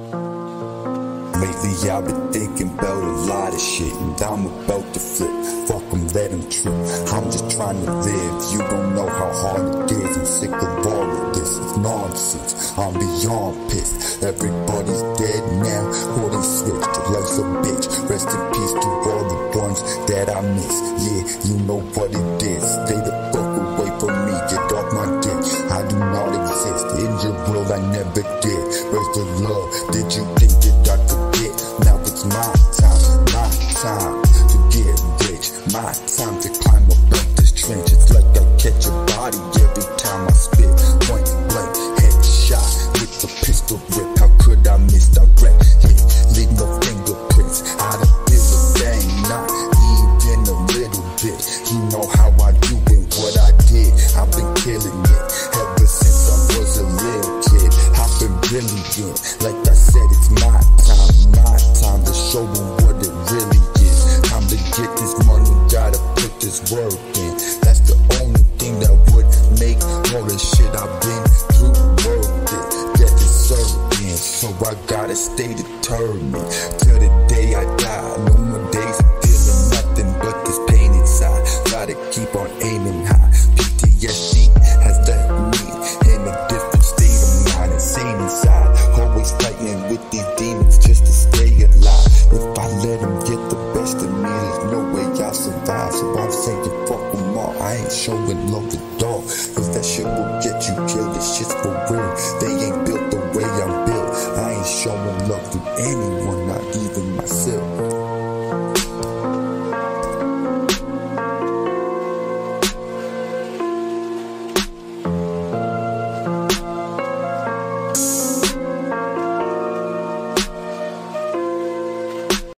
Lately I've been thinking about a lot of shit, and I'm about to flip. Fuck 'em, let 'em trip. I'm just trying to live. You don't know how hard it is. I'm sick of all of this. It's nonsense. I'm beyond pissed. Everybody's dead now. Or they switched. Life's a bitch. Rest in peace to all the ones that I miss. Yeah, you know what it is. Stay the fuck away from me. Get off my dick. I do not exist. In your world I never did. Where's the love? Did you think that I could get? Now it's my time to get rich. My time to climb up this trench. It's like I catch a body every time I spit. Point blank, headshot with the pistol grip. How could I miss direct hit? Leave no fingerprints. I done did a thing, not even a little bit. You know how I do and what I did. I've been killing it ever since I was a little kid. I've been brilliant. Like I said, it's my time to show them what it really is. Time to get this money, gotta put this work in. That's the only thing that would make all the shit I've been through worth it. That deserving. So I gotta stay determined till the day I die. No more days of feeling nothing but this pain inside. Gotta keep on aiming high. PTSD has left me in a different state of mind, insane inside. Always fighting with these demons just to stay alive. If I let them get the best of me, there's no way I'll survive. So I'm saying fuck them all. I ain't showing love at all, cause that shit will get you killed. This shit's for real. They ain't built the way I'm built. I ain't showing love to anyone.